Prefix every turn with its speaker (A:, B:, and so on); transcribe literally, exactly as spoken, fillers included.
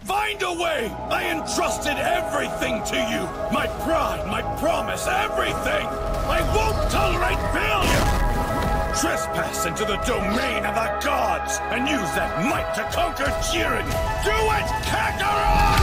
A: Find a way! I entrusted everything to you! My pride, my promise, everything! I won't tolerate failure! Trespass into the domain of the gods and use that might to conquer Jiren! Do it, Kakarot!